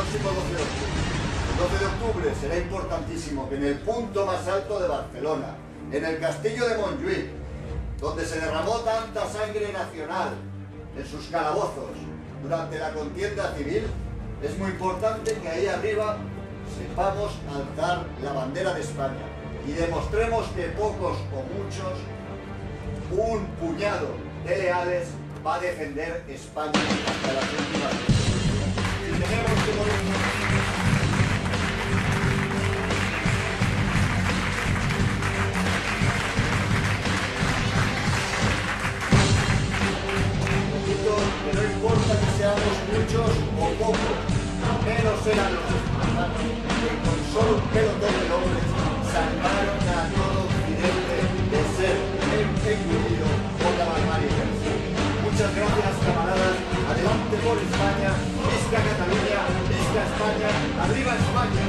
próximo 12 de octubre. El 12 de octubre será importantísimo que en el punto más alto de Barcelona, en el castillo de Montjuïc, donde se derramó tanta sangre nacional en sus calabozos durante la contienda civil, es muy importante que ahí arriba sepamos alzar la bandera de España y demostremos que pocos o muchos, un puñado de leales, va a defender España hasta las últimas consecuencias. Si tenemos que morir... que no importa que seamos muchos o pocos, menos eran los espartanos, que con solo un pelotón de hombres salvaron a todo Occidente de ser engullido por la barbarie persa. Muchas gracias, camaradas. Adelante por España. Visca Cataluña, visca España, arriba España.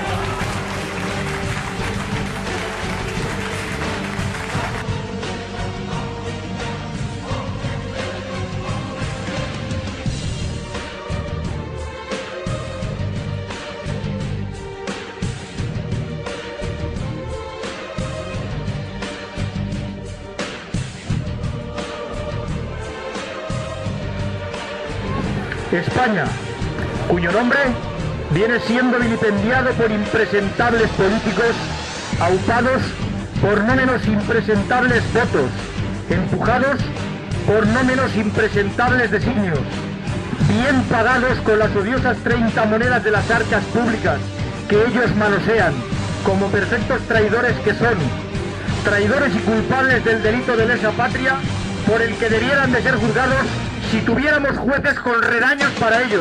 España, cuyo nombre viene siendo vilipendiado por impresentables políticos, aupados por no menos impresentables votos, empujados por no menos impresentables designios, bien pagados con las odiosas 30 monedas de las arcas públicas que ellos manosean, como perfectos traidores que son, traidores y culpables del delito de lesa patria, por el que debieran de ser juzgados si tuviéramos jueces con redaños para ello.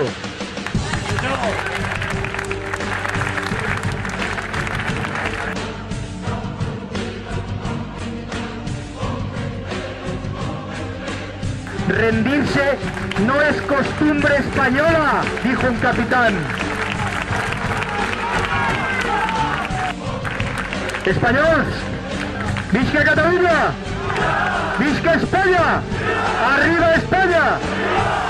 Rendirse no es costumbre española, dijo un capitán. Españols, visca Catalunya, visca España, arriba España.